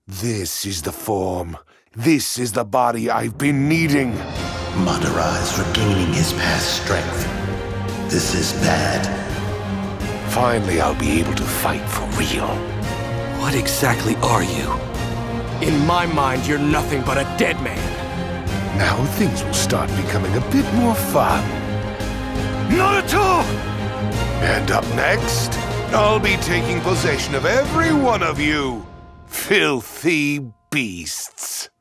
This is the form. This is the body I've been needing. Madara is regaining his past strength. This is bad. Finally, I'll be able to fight for real. What exactly are you? In my mind, you're nothing but a dead man. Now things will start becoming a bit more fun. Naruto! And up next, I'll be taking possession of every one of you, filthy beasts.